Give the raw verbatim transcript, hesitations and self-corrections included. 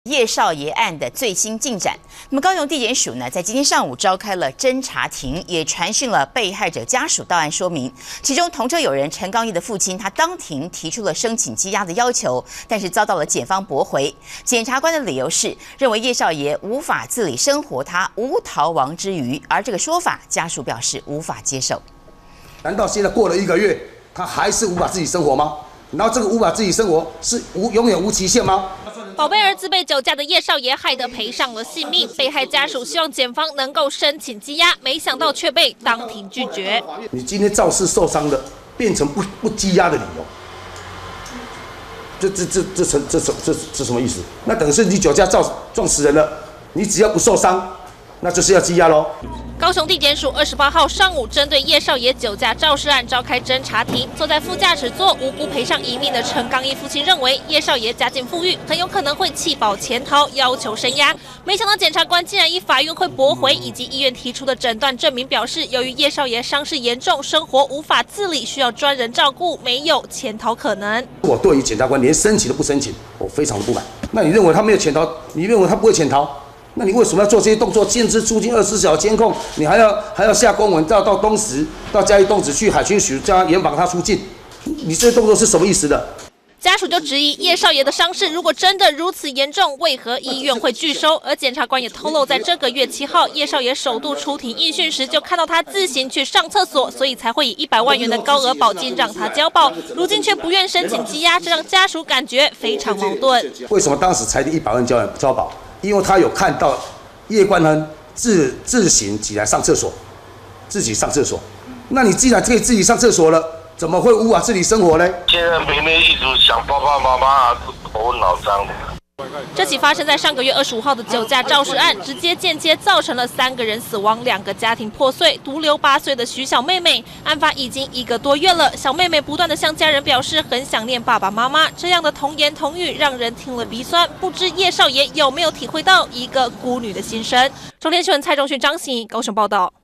叶少爷案的最新进展。那么高雄地检署呢，在今天上午召开了侦查庭，也传讯了被害者家属到案说明。其中同车友人陈刚义的父亲，他当庭提出了申请羁押的要求，但是遭到了检方驳回。检察官的理由是认为叶少爷无法自理生活，他无逃亡之余，而这个说法家属表示无法接受。 难道现在过了一个月，他还是无法自己生活吗？然后这个无法自己生活是无永远无期限吗？ 宝贝儿子被酒驾的叶少爷害得赔上了性命，被害家属希望检方能够申请羁押，没想到却被当庭拒绝。 你今天肇事受伤的，变成不不羁押的理由，这这这这这这这这这什么意思？那等于是你酒驾撞撞死人了，你只要不受伤，那就是要羁押喽。 高雄地检署二十八号上午针对叶少爷酒驾肇事案召开侦查庭。坐在副驾驶座无辜赔上一命的陈刚义父亲认为，叶少爷家境富裕，很有可能会弃保潜逃，要求声押。没想到检察官竟然以法院会驳回以及医院提出的诊断证明表示，由于叶少爷伤势严重，生活无法自理，需要专人照顾，没有潜逃可能。 我对于检察官连申请都不申请，我非常的不满。那你认为他没有潜逃？你认为他不会潜逃？那你为什么要做这些动作？限制出境二十四小时监控，你还要还要下公文，到到东石，到嘉义东石去海巡署，这样严防他出境。你这些动作是什么意思的？ 家属就质疑叶少爷的伤势如果真的如此严重，为何医院会拒收？而检察官也透露，在这个月七号，叶少爷首度出庭应讯时，就看到他自行去上厕所，所以才会以一百万元的高额保金让他交保。如今却不愿申请羁押，这让家属感觉非常矛盾。 为什么当时裁定一百万交交保？因为他有看到叶冠亨自自行起来上厕所，自己上厕所。那你既然可以自己上厕所了，怎么会无法自理生活呢？ 现在明明一直想爸爸妈妈，头脑脏。 这起发生在上个月二十五号的酒驾肇事案，直接间接造成了三个人死亡，两个家庭破碎，独留八岁的徐小妹妹。案发已经一个多月了，小妹妹不断的向家人表示很想念爸爸妈妈，这样的童言童语让人听了鼻酸。不知叶少爷有没有体会到一个孤女的心声？中天新闻蔡中勋、张欣怡高雄报道。